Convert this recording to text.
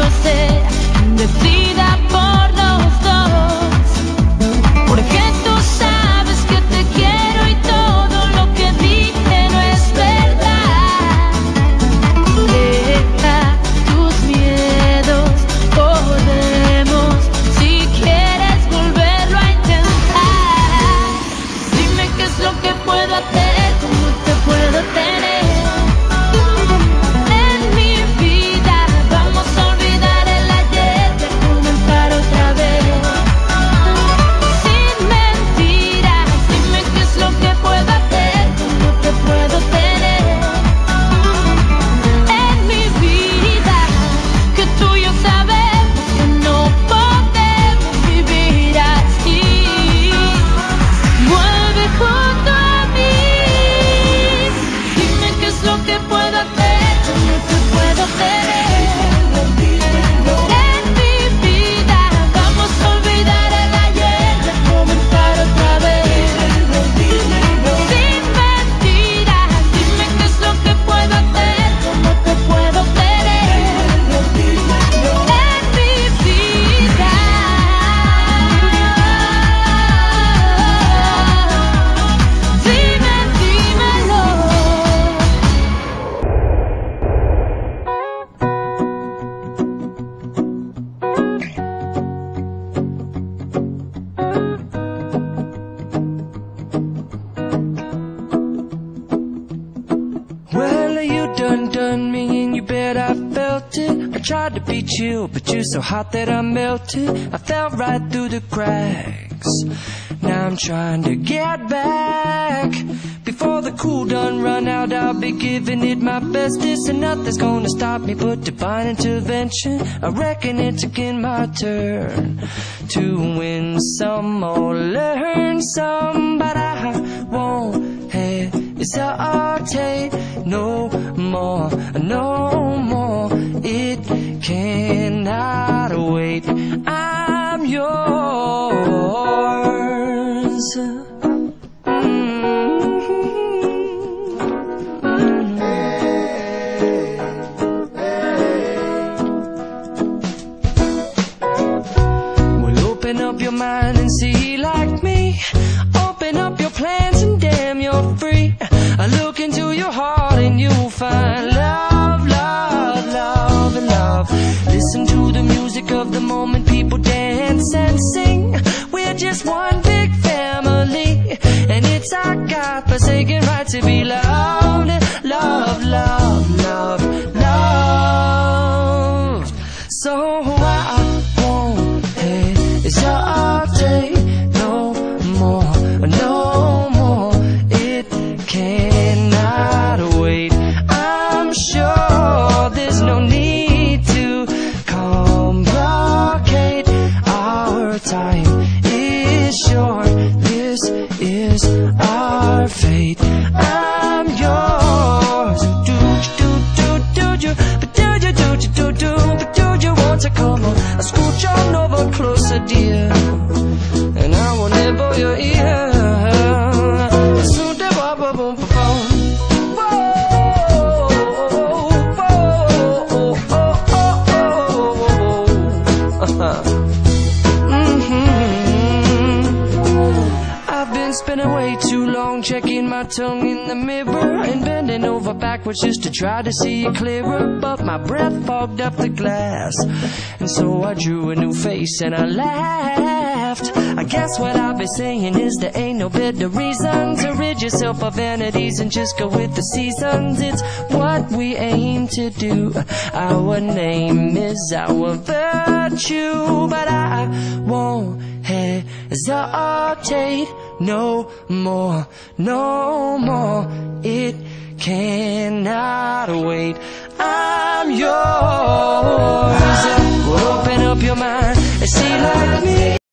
ser decida por los dos, porque tú sabes que te quiero y todo lo que dije no es verdad. Deja tus miedos, podemos, si quieres, volverlo a intentar. Dime qué es lo que puedo hacer, cómo te puedo tener. Well, you done me and you bet I felt it. I tried to be chill, but you're so hot that I melted. I fell right through the cracks. Now I'm trying to get back. Before the cool done run out, I'll be giving it my bestest, and nothing's gonna stop me but divine intervention. I reckon it's again my turn to win some or learn some, but I won't hesitate no more, no more. It cannot wait. I'm yours. Well, open up your mind and see like me. Open up your plans and damn, you're free. I look into your heart and you'll find love, love, love, and love. Listen to the music of the moment, people dance and sing. We're just one big family, and it's our God-forsaken right to be loved. Love, love, love, love. So I won't hesitate no more, no more. It cannot wait. I'm sure there's no need to complicate. Our time is short. This is our fate. I'm yours. Do you, but do you want to come on? I'll scooch on over closer, dear, and I will nibble your ear. I've been spending way too long checking my tongue in the mirror and bending over backwards just to try to see it clearer, but my breath fogged up the glass, and so I drew a new face and I laughed. I guess what I've been saying is there ain't no better reason to rid yourself of vanities and just go with the seasons. It's what we aim to do. Our name is our virtue, but I won't hesitate no more, no more. It cannot wait. I'm yours. Open up your mind and see like me.